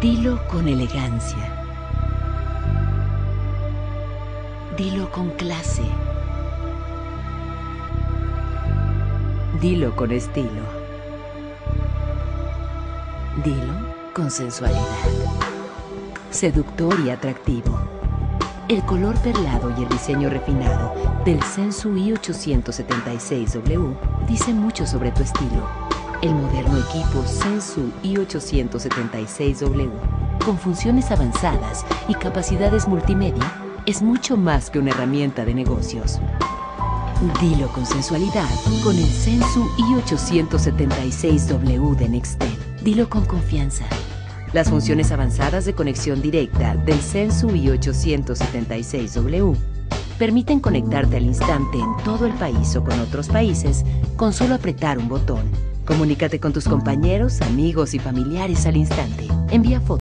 Dilo con elegancia. Dilo con clase. Dilo con estilo. Dilo con sensualidad. Seductor y atractivo. El color perlado y el diseño refinado del Sensu i876W dice mucho sobre tu estilo. El moderno equipo Sensu i876W, con funciones avanzadas y capacidades multimedia, es mucho más que una herramienta de negocios. Dilo con sensualidad con el Sensu i876W de Nextel. Dilo con confianza. Las funciones avanzadas de conexión directa del Sensu i876W permiten conectarte al instante en todo el país o con otros países con solo apretar un botón. Comunícate con tus compañeros, amigos y familiares al instante. Envía fotos.